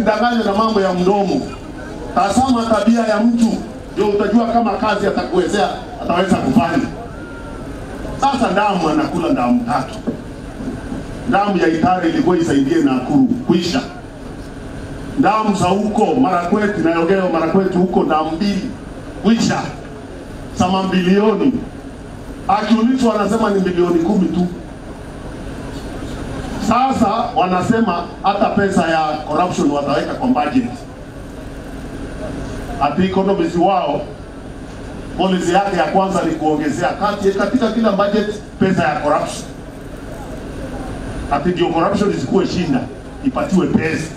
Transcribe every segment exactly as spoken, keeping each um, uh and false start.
usidanganywe na mambo ya mdomo. Tazama tabia ya mtu ndio utajua kama kazi atakuwezea ataweza kufanya. Sasa damu anakula damu tatu. Damu ya Itare ilikuwa isaidie Nakuru kuisha. Damu za huko Marakwet na Yogeo Marakwet huko damu mbili kuisha. Sama bilioni. Akiulizwa wanasema ni bilioni kumi tu. Sasa wanasema hata pesa ya corruption wataweka kwa budget. Ati economist wao policy yake ya kwanza ni kuongezea kati katika kila budget pesa ya corruption. Ati ndio corruption isikuwe shinda, ipatiwe pesa.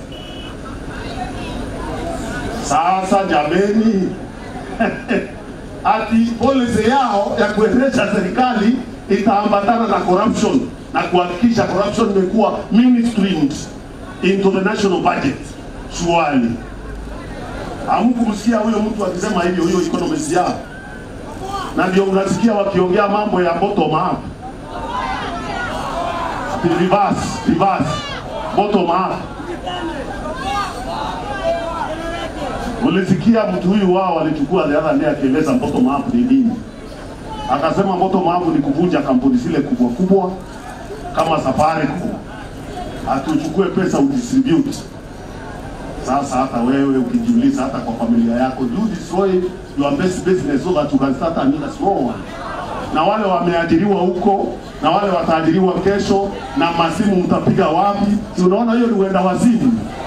Sasa jameni ati policy yao ya kuendesha serikali itaambatana na corruption na kuhakikisha corruption imekuwa mainstreamed into the national budget. Swali, hamkumsikia huyo mtu akisema hivyo, huyo economist yao? Na ndio unasikia wakiongea mambo ya bottom up, reverse, reverse, bottom up. Ulisikia mtu huyu wao alichukua the other day akieleza bottom up ni nini. Akasema bottom up ni kuvunja kampuni zile kubwa kubwa kama Safaricom, atuchukue pesa udistribute. Sasa hata wewe ukijiuliza hata kwa familia yako, you destroy your best business so that you can start another small one. Na wale wameajiriwa huko na wale wataajiriwa kesho, na masimu mtapiga wapi? Si unaona hiyo ni uenda wazimu.